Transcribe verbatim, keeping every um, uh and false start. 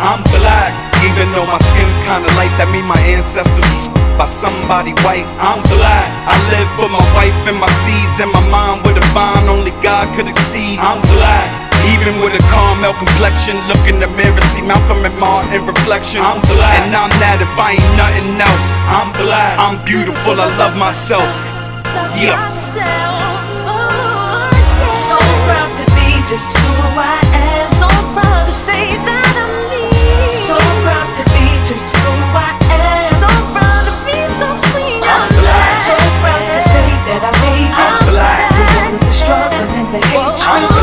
I'm black. Even though my skin's kinda light, that mean my ancestors by somebody white. I'm black. I live for my wife and my seeds, and my mind with a bond only God could exceed. I'm black. Even with a caramel complexion, look in the mirror, see Malcolm and Martin reflection. I'm black, and I'm that if I ain't nothing else. I'm black, I'm beautiful, I love myself. Yeah. So proud to be just who I am. So proud to say that I'm me. So proud to be just who I am. So proud to be so free. I'm black. So proud to say that I made it. I'm black. The one with the struggle and the hate.